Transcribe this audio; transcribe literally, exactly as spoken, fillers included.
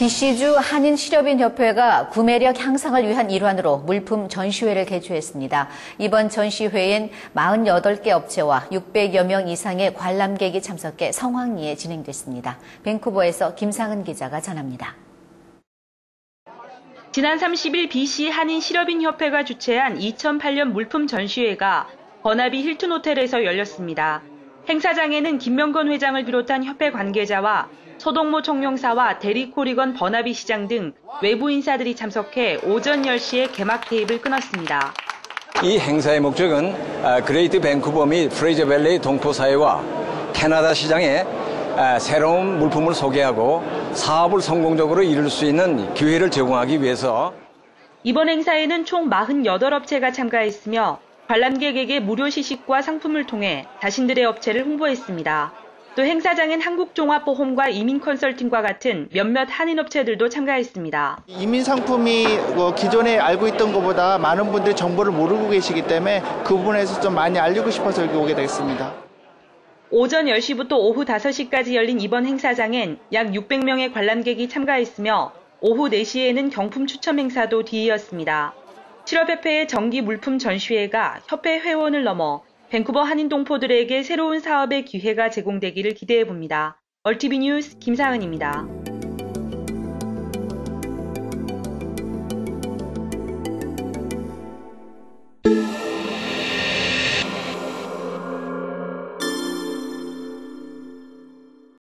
비씨주 한인실업인협회가 구매력 향상을 위한 일환으로 물품 전시회를 개최했습니다. 이번 전시회엔 사십팔 개 업체와 육백여 명 이상의 관람객이 참석해 성황리에 진행됐습니다. 밴쿠버에서 김상은 기자가 전합니다. 지난 삼십 일 비씨 한인실업인협회가 주최한 이천팔 년 물품 전시회가 버나비 힐튼 호텔에서 열렸습니다. 행사장에는 김명건 회장을 비롯한 협회 관계자와 서동모 총영사와 데릭 코리건 버나비 시장 등 외부 인사들이 참석해 오전 열 시에 개막 테이블 끊었습니다. 이 행사의 목적은 그레이트 밴쿠버 및 프레이저밸리 동포사회와 캐나다 시장에 새로운 물품을 소개하고 사업을 성공적으로 이룰 수 있는 기회를 제공하기 위해서. 이번 행사에는 총 사십팔 업체가 참가했으며 관람객에게 무료 시식과 상품을 통해 자신들의 업체를 홍보했습니다. 또 행사장엔 한국종합보험과 이민컨설팅과 같은 몇몇 한인업체들도 참가했습니다. 이민 상품이 기존에 알고 있던 것보다 많은 분들이 정보를 모르고 계시기 때문에 그 부분에서 좀 많이 알리고 싶어서 여기 오게 됐습니다. 오전 열 시부터 오후 다섯 시까지 열린 이번 행사장엔 약 육백 명의 관람객이 참가했으며 오후 네 시에는 경품 추첨 행사도 뒤이었습니다. 실업협회의 정기 물품 전시회가 협회 회원을 넘어 밴쿠버 한인 동포들에게 새로운 사업의 기회가 제공되기를 기대해 봅니다. 얼티비 뉴스 김사은입니다.